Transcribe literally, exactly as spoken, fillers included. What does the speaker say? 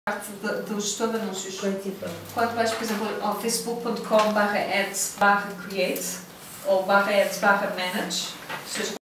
parte do, do gestor de anúncios. Creative. Quando vais, por exemplo, ao facebook ponto com barra ads barra create ou barra ads barra manage, ou seja,